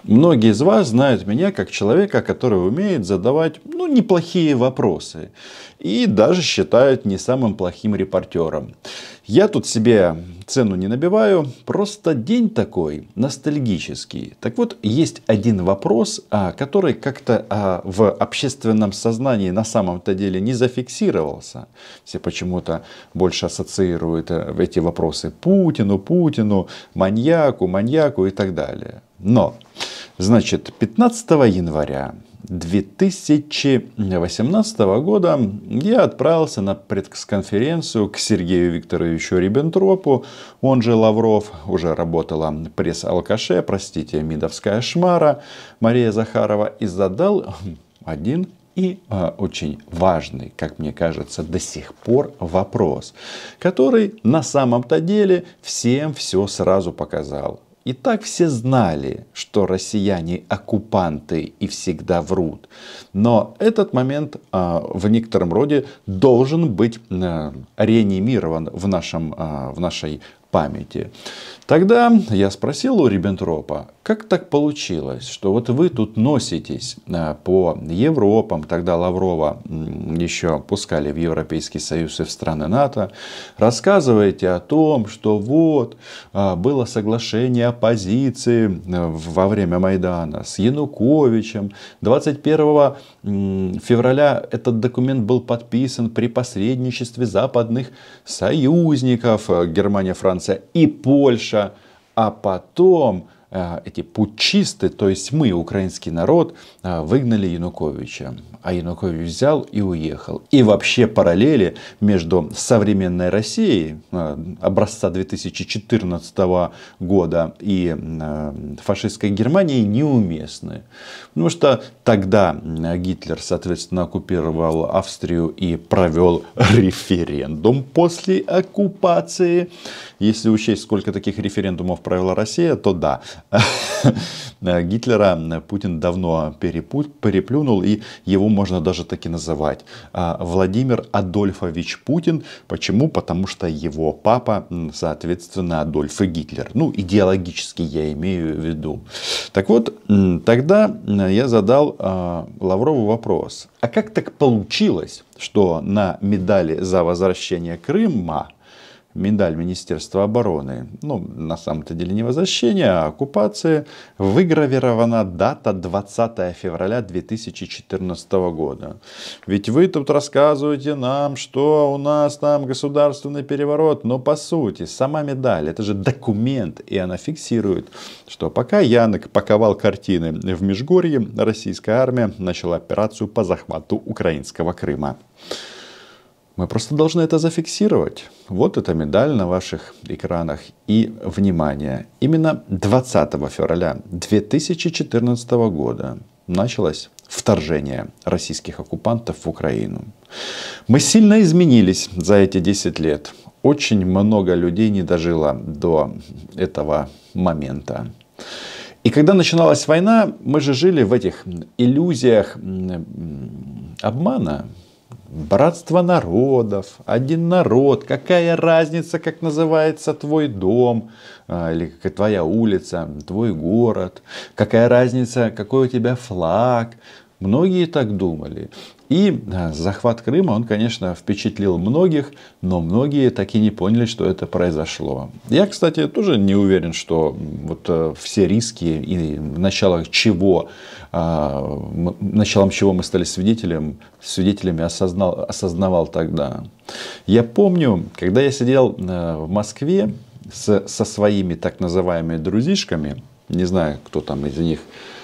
Многие из вас знают меня как человека, который умеет задавать неплохие вопросы. И даже считают не самым плохим репортером. Я тут себе цену не набиваю, просто день такой ностальгический. Так вот, есть один вопрос, который как-то в общественном сознании на самом-то деле не зафиксировался. Все почему-то больше ассоциируют эти вопросы Путину, маньяку и так далее. Но, значит, 15 января 2018 года я отправился на пресс-конференцию к Сергею Викторовичу Риббентропу, он же Лавров, уже работала пресс-алкаше, простите, МИДовская шмара Мария Захарова, и задал один и очень важный, как мне кажется, до сих пор вопрос, который на самом-то деле всем все сразу показал. И так все знали, что россияне оккупанты и всегда врут. Но этот момент в некотором роде должен быть реанимирован в нашей памяти. Тогда я спросил у Риббентропа, как так получилось, что вот вы тут носитесь по Европам, тогда Лаврова еще пускали в Европейский Союз и в страны НАТО, рассказываете о том, что вот было соглашение оппозиции во время Майдана с Януковичем. 21 февраля этот документ был подписан при посредничестве западных союзников, Германия, Франция и Польша. А потом эти путчисты, то есть мы, украинский народ, выгнали Януковича. А Янукович взял и уехал. И вообще параллели между современной Россией образца 2014 года и фашистской Германией неуместны. Потому что тогда Гитлер, соответственно, оккупировал Австрию и провел референдум после оккупации. Если учесть, сколько таких референдумов провела Россия, то да. Гитлера Путин давно переплюнул, и его можно даже таки называть Владимир Адольфович Путин. Почему? Потому что его папа, соответственно, Адольф Гитлер. Ну, идеологически я имею в виду. Так вот, тогда я задал Лаврову вопрос. А как так получилось, что на медали за возвращение Крыма, медаль Министерства обороны, на самом-то деле не возвращение, а оккупация, выгравирована дата 20 февраля 2014 года. Ведь вы тут рассказываете нам, что у нас там государственный переворот, но по сути сама медаль, это же документ, и она фиксирует, что пока Янок паковал картины в Межгорье, российская армия начала операцию по захвату украинского Крыма. Мы просто должны это зафиксировать. Вот эта медаль на ваших экранах. И, внимание, именно 20 февраля 2014 года началось вторжение российских оккупантов в Украину. Мы сильно изменились за эти 10 лет. Очень много людей не дожило до этого момента. И когда начиналась война, мы же жили в этих иллюзиях обмана. Братство народов, один народ, какая разница, как называется твой дом, или твоя улица, твой город, какая разница, какой у тебя флаг. Многие так думали. И захват Крыма, он, конечно, впечатлил многих, но многие так и не поняли, что это произошло. Я, кстати, тоже не уверен, что вот все риски и началом чего мы стали свидетелями осознавал тогда. Я помню, когда я сидел в Москве со своими так называемыми друзишками, не знаю, кто там из них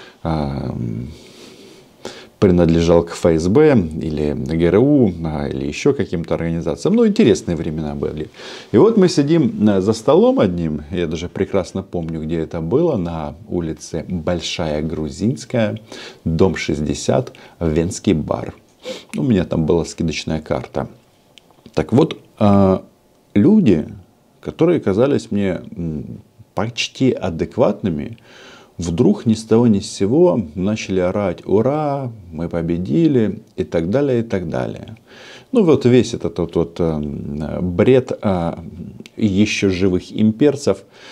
принадлежал к ФСБ или ГРУ или еще каким-то организациям. Интересные времена были. И вот мы сидим за столом одним. Я даже прекрасно помню, где это было. На улице Большая Грузинская, дом 60, Венский бар. У меня там была скидочная карта. Так вот, люди, которые казались мне почти адекватными, вдруг ни с того ни с сего начали орать: «Ура! Мы победили!» и так далее, и так далее. Вот весь этот бред еще живых имперцев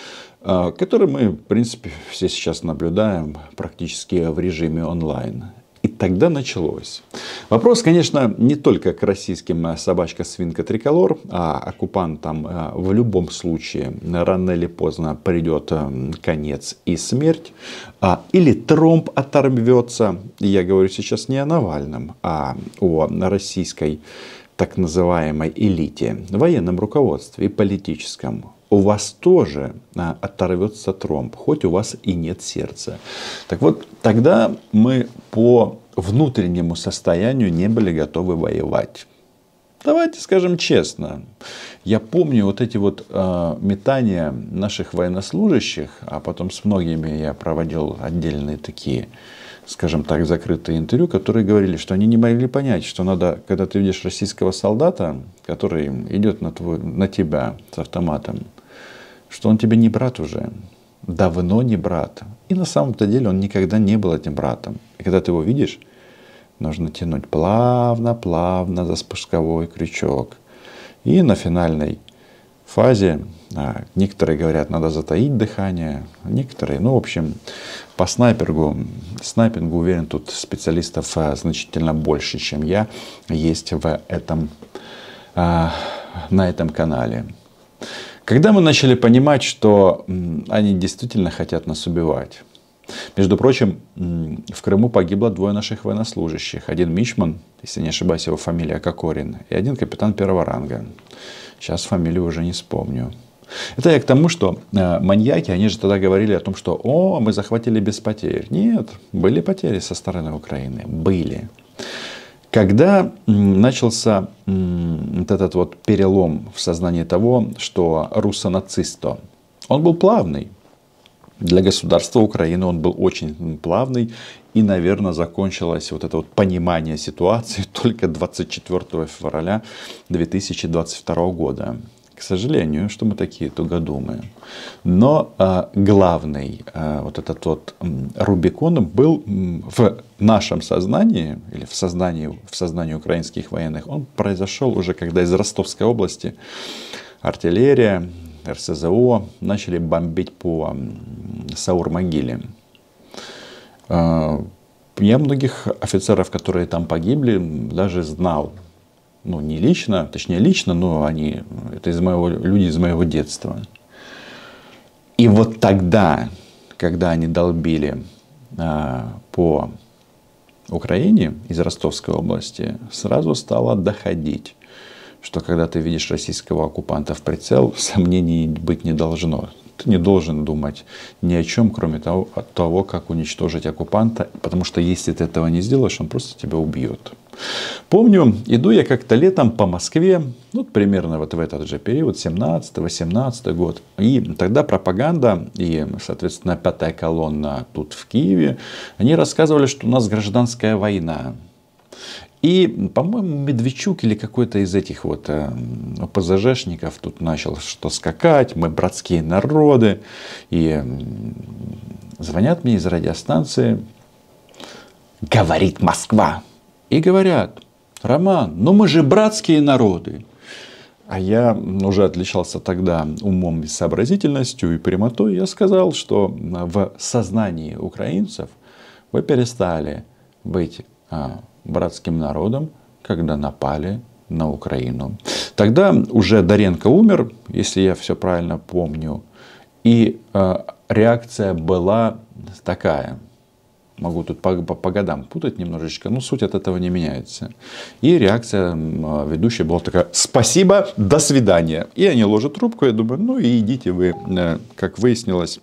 который мы, в принципе, все сейчас наблюдаем практически в режиме онлайн. И тогда началось. Вопрос, конечно, не только к российским собачка-свинка триколор, а оккупантам в любом случае рано или поздно придет конец и смерть. Или тромб оторвется. Я говорю сейчас не о Навальном, а о российской так называемой элите, военном руководстве и политическом. У вас тоже оторвется тромб, хоть у вас и нет сердца. Так вот, тогда мы по внутреннему состоянию не были готовы воевать. Давайте скажем честно. Я помню вот эти вот метания наших военнослужащих, а потом с многими я проводил отдельные такие, скажем так, закрытые интервью, которые говорили, что они не могли понять, что надо, когда ты видишь российского солдата, который идет на тебя с автоматом, что он тебе не брат уже, давно не брат. И на самом-то деле он никогда не был этим братом. И когда ты его видишь, нужно тянуть плавно за спусковой крючок. И на финальной фазе, некоторые говорят, надо затаить дыхание, некоторые, ну, в общем, по снайпингу, уверен, тут специалистов значительно больше, чем я, есть на этом канале. Когда мы начали понимать, что они действительно хотят нас убивать. Между прочим, в Крыму погибло 2 наших военнослужащих. Один мичман, если не ошибаюсь, его фамилия Кокорин, и один капитан первого ранга. Сейчас фамилию уже не вспомню. Это я к тому, что маньяки, они же тогда говорили о том, что мы захватили без потерь. Нет, были потери со стороны Украины. Были. Когда начался вот этот вот перелом в сознании того, что руссо-нацисто, он был плавный. Для государства Украины он был очень плавный. И, наверное, закончилось вот это вот понимание ситуации только 24 февраля 2022 года. К сожалению, что мы такие тугодумы. Но главный вот этот вот Рубикон был в нашем сознании, или в сознании украинских военных, он произошел уже, когда из Ростовской области артиллерия, РСЗО начали бомбить по Саур-могиле. Я многих офицеров, которые там погибли, даже знал. Ну, не лично, точнее лично, но это люди из моего детства. И вот тогда, когда они долбили по Украине из Ростовской области, сразу стало доходить, что когда ты видишь российского оккупанта в прицел, сомнений быть не должно. Ты не должен думать ни о чем, кроме того, как уничтожить оккупанта, потому что если ты этого не сделаешь, он просто тебя убьет. Помню, иду я как-то летом по Москве, ну, примерно вот в этот же период, 17-18 год. И тогда пропаганда и, соответственно, 5-я колонна тут в Киеве, они рассказывали, что у нас гражданская война. И, по-моему, Медведчук или какой-то из этих вот ОПЗЖшников тут начал что скакать, мы братские народы. И звонят мне из радиостанции, говорит Москва. И говорят, Роман, ну мы же братские народы. А я уже отличался тогда умом и сообразительностью и прямотой. Я сказал, что в сознании украинцев вы перестали быть братским народом, когда напали на Украину. Тогда уже Доренко умер, если я все правильно помню. И реакция была такая. Могу тут по годам путать немножечко, но суть от этого не меняется. И реакция ведущей была такая: спасибо, до свидания. И они ложат трубку, я думаю, ну и идите вы. Как выяснилось,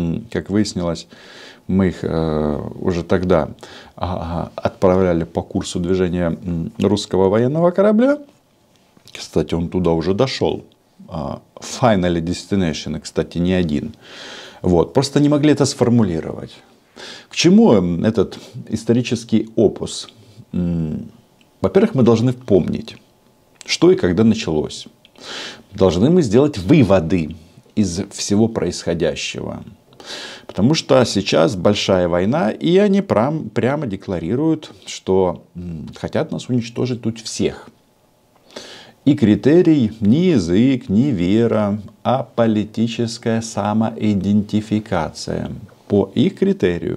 мы их уже тогда отправляли по курсу движения русского военного корабля. Кстати, он туда уже дошел. Final Destination, кстати, не один. Вот. Просто не могли это сформулировать. К чему этот исторический опус? Во-первых, мы должны помнить, что и когда началось. Должны мы сделать выводы из всего происходящего. Потому что сейчас большая война, и они прямо декларируют, что хотят нас уничтожить тут всех. И критерий не язык, не вера, а политическая самоидентификация. По их критерию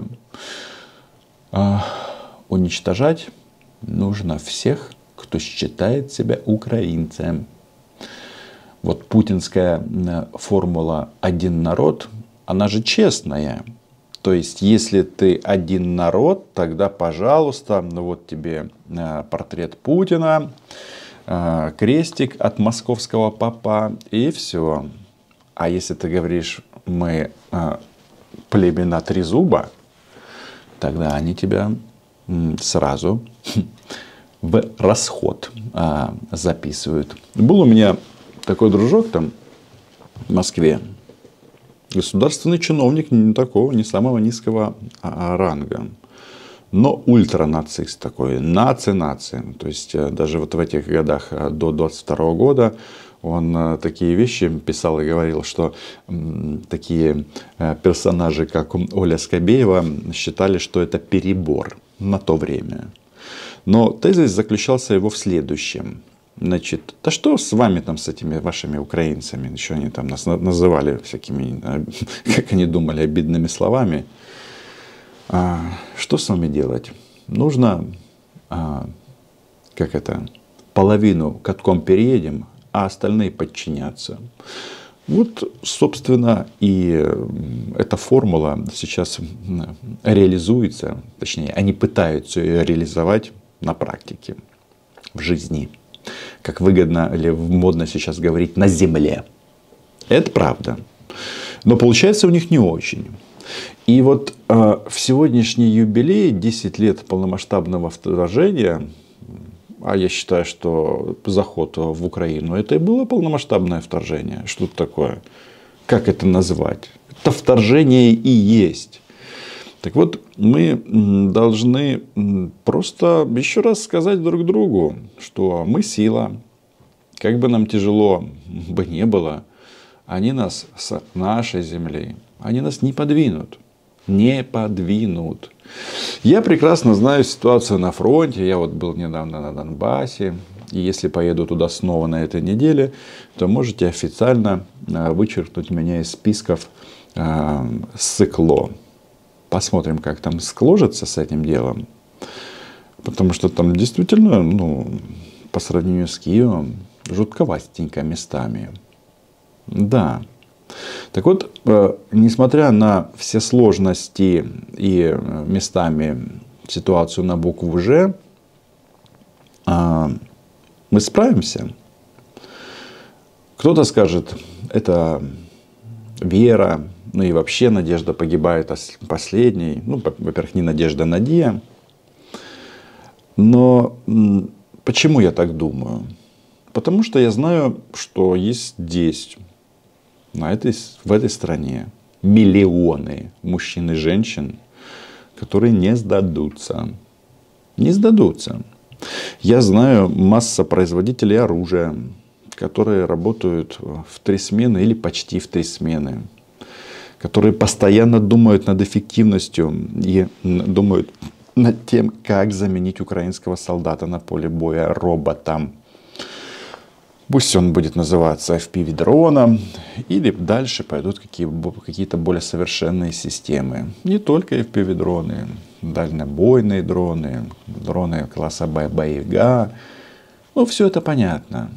уничтожать нужно всех, кто считает себя украинцем. Вот путинская формула «один народ», она же честная. То есть, если ты один народ, тогда, пожалуйста, ну вот тебе портрет Путина, крестик от московского попа и все. А если ты говоришь, мы племена Трезуба, тогда они тебя сразу в расход записывают. Был у меня такой дружок там в Москве, государственный чиновник не такого, не самого низкого ранга, но ультранацист такой, наци. То есть даже вот в этих годах до 22 года он такие вещи писал и говорил, что такие персонажи, как Оля Скобеева, считали, что это перебор на то время. Но тезис заключался его в следующем. Значит, да что с вами там, с этими вашими украинцами? Еще они там нас называли всякими, как они думали, обидными словами. Что с вами делать? Нужно, половину катком переедем, а остальные подчинятся. Вот, собственно, и эта формула сейчас реализуется, точнее, они пытаются ее реализовать на практике, в жизни. Как выгодно или модно сейчас говорить, на земле. Это правда. Но получается у них не очень. И вот в сегодняшний юбилей, 10 лет полномасштабного вторжения, а я считаю, что заход в Украину, это и было полномасштабное вторжение. Что это такое? Как это назвать? Это вторжение и есть. Так вот, мы должны просто еще раз сказать друг другу, что мы сила. Как бы нам тяжело бы не было, они нас с нашей земли, они нас не подвинут. Не подвинут. Я прекрасно знаю ситуацию на фронте. Я вот был недавно на Донбассе. И если поеду туда снова на этой неделе, то можете официально вычеркнуть меня из списков СыКЛО. Посмотрим, как там сложится с этим делом. Потому что там действительно, по сравнению с Киевом, жутковастенько местами. Да. Так вот, несмотря на все сложности и местами ситуацию на букву «Ж», мы справимся. Кто-то скажет, это вера, и вообще надежда погибает последней. Во-первых, не надежда, а надея. Но почему я так думаю? Потому что я знаю, что есть здесь, в этой стране, миллионы мужчин и женщин, которые не сдадутся. Не сдадутся. Я знаю масса производителей оружия, которые работают в 3 смены или почти в 3 смены. Которые постоянно думают над эффективностью и думают над тем, как заменить украинского солдата на поле боя роботом. Пусть он будет называться FPV-дроном, или дальше пойдут какие-то более совершенные системы. Не только FPV-дроны, дальнобойные дроны, дроны класса Байга. Все это понятно.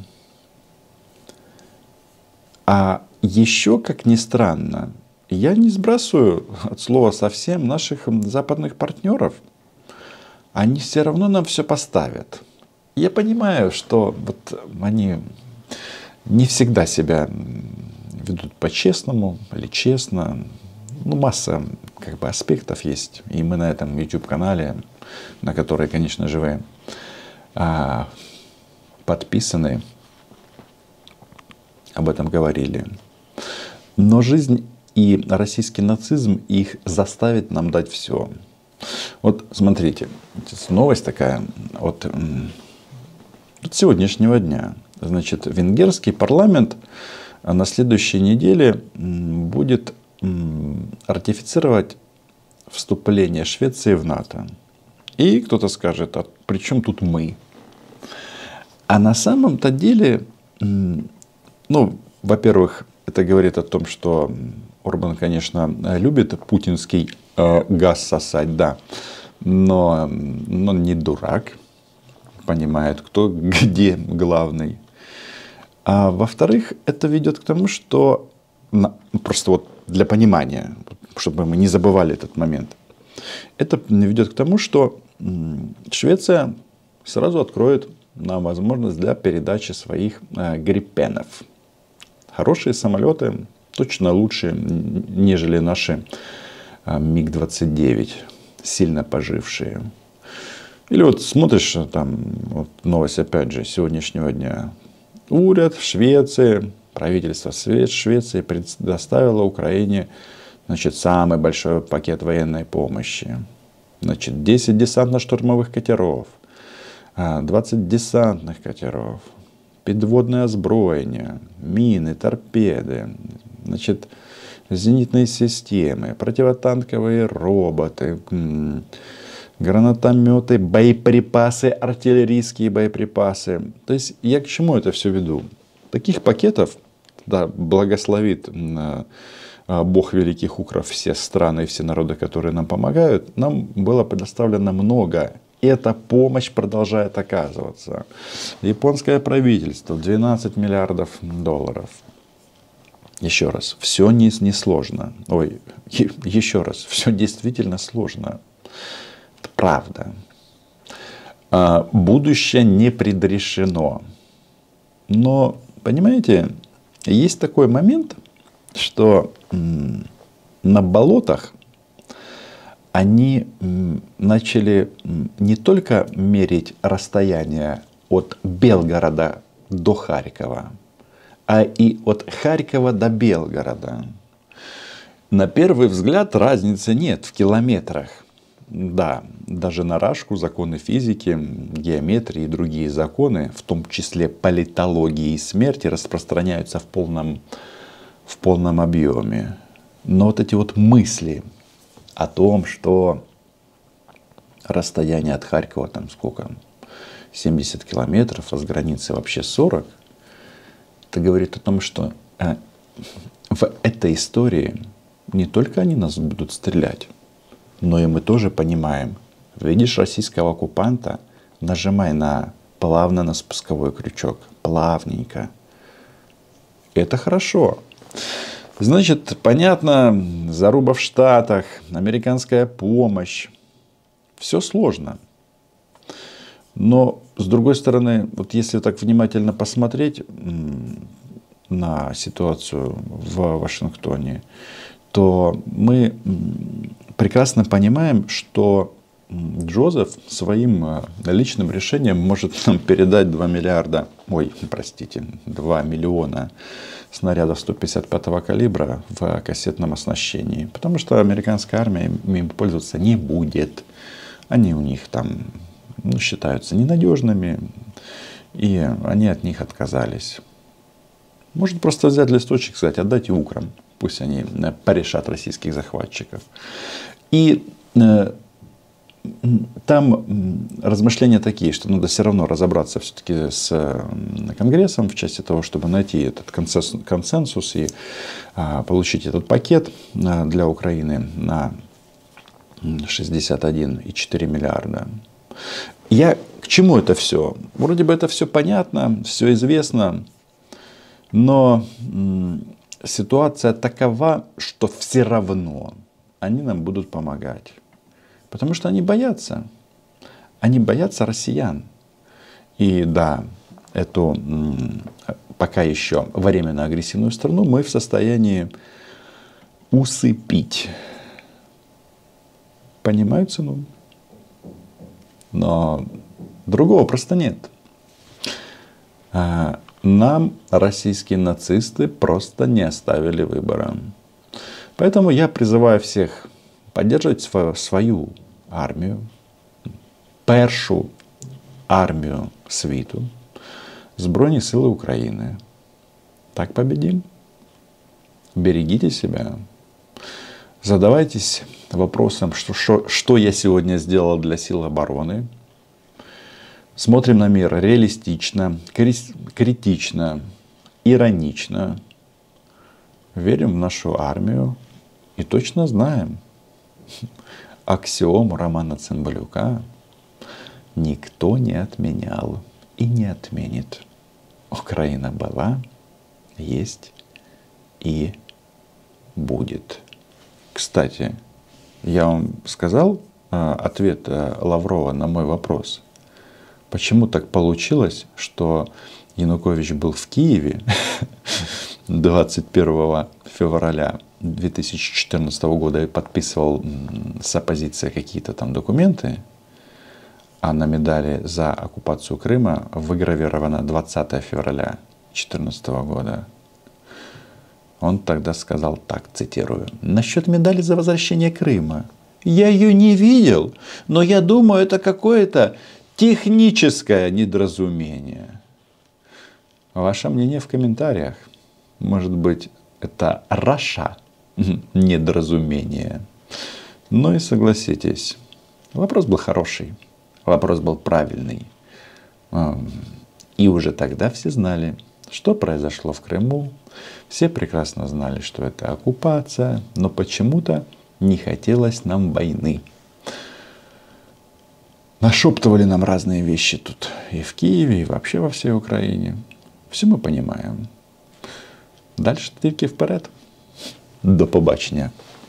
А еще, как ни странно, я не сбрасываю от слова совсем наших западных партнеров. Они все равно нам все поставят. Я понимаю, что они не всегда себя ведут по-честному или честно. Масса аспектов есть. И мы на этом YouTube-канале, на который, конечно же, вы подписаны, об этом говорили. Но жизнь и российский нацизм их заставит нам дать все. Вот смотрите, новость такая от сегодняшнего дня. Значит, венгерский парламент на следующей неделе будет ратифицировать вступление Швеции в НАТО. И кто-то скажет, а при чем тут мы? А на самом-то деле, ну, во-первых, это говорит о том, что Орбан, конечно, любит путинский газ сосать, да, но он не дурак, понимает, кто где главный. А во-вторых, это ведет к тому, что просто вот для понимания, чтобы мы не забывали этот момент, это ведет к тому, что Швеция сразу откроет нам возможность для передачи своих гриппенов. Хорошие самолеты, точно лучше, нежели наши МиГ-29, сильно пожившие. Или вот смотришь, там вот новость опять же сегодняшнего дня. Уряд в Швеции, правительство Швеции предоставило Украине, значит, самый большой пакет военной помощи. Значит, 10 десантно-штурмовых катеров, 20 десантных катеров, подводное озброение, мины, торпеды, значит, зенитные системы, противотанковые роботы, гранатометы, боеприпасы, артиллерийские боеприпасы. То есть я к чему это все веду? Таких пакетов, да, благословит Бог великих укров все страны и все народы, которые нам помогают, нам было предоставлено много. И эта помощь продолжает оказываться. Японское правительство 12 миллиардов долларов. Еще раз, все не сложно. Ой, еще раз, все действительно сложно. Это правда. Будущее не предрешено. Но, понимаете, есть такой момент, что на болотах они начали не только мерить расстояние от Белгорода до Харькова, а и от Харькова до Белгорода. На первый взгляд разницы нет в километрах. Да, даже на Рашку законы физики, геометрии и другие законы, в том числе политологии и смерти, распространяются в полном объеме. Но вот эти вот мысли о том, что расстояние от Харькова там сколько? 70 километров, а с границы вообще 40. Это говорит о том, что в этой истории не только они нас будут стрелять, но и мы тоже понимаем. Видишь российского оккупанта, нажимай плавно на спусковой крючок. Плавненько. Это хорошо. Значит, понятно, заруба в Штатах, американская помощь. Все сложно. Но, с другой стороны, вот если так внимательно посмотреть на ситуацию в Вашингтоне, то мы прекрасно понимаем, что Джозеф своим личным решением может нам передать 2 миллиона снарядов 155-го калибра в кассетном оснащении. Потому что американская армия им пользоваться не будет. Они у них там считаются ненадежными, и они от них отказались. Может просто взять листочек и сказать: отдайте украм. Пусть они порешат российских захватчиков. И там размышления такие, что надо все равно разобраться все-таки с Конгрессом в части того, чтобы найти этот консенсус и получить этот пакет для Украины на 61,4 миллиарда. Я к чему это все? Вроде бы это все понятно, все известно, но ситуация такова, что все равно они нам будут помогать. Потому что они боятся. Они боятся россиян. И да, эту пока еще временно агрессивную страну мы в состоянии усыпить. Понимают цену? Но другого просто нет. Нам российские нацисты просто не оставили выбора. Поэтому я призываю всех поддерживать свою армію, першу армію світу, Збройні Сили України. Так победим. Берегите себя. Задавайтесь вопросом, что я сегодня сделал для сил обороны. Смотрим на мир реалистично, критично, иронично. Верим в нашу армию и точно знаем аксиому Романа Цымбалюка никто не отменял и не отменит. Украина была, есть и будет. Кстати, я вам сказал ответ Лаврова на мой вопрос. Почему так получилось, что Янукович был в Киеве 21 февраля 2014 года и подписывал с оппозицией какие-то там документы, а на медали за оккупацию Крыма выгравировано 20 февраля 2014 года. Он тогда сказал так, цитирую: «Насчет медали за возвращение Крыма. Я ее не видел, но я думаю, это какое-то техническое недоразумение». Ваше мнение в комментариях. Может быть, это Раша недоразумение. Ну и согласитесь, вопрос был хороший, вопрос был правильный. И уже тогда все знали, что произошло в Крыму. Все прекрасно знали, что это оккупация, но почему-то не хотелось нам войны. Нашептывали нам разные вещи тут и в Киеве, и вообще во всей Украине. Все мы понимаем. Дальше тільки вперед. До побачення.